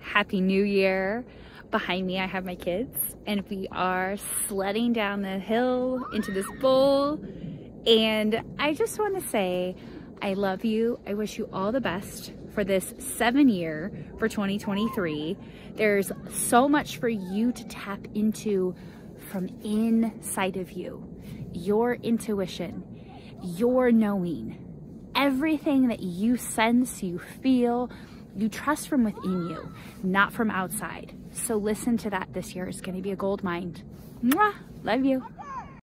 Happy New Year. Behind me I have my kids and we are sledding down the hill into this bowl, and I just want to say I love you. I wish you all the best for this 7-year for 2023. There's so much for you to tap into from inside of you. Your intuition, your knowing, everything that you sense, you feel, you trust from within you, not from outside. So listen to that this year. It's going to be a gold mine. Mwah! Love you.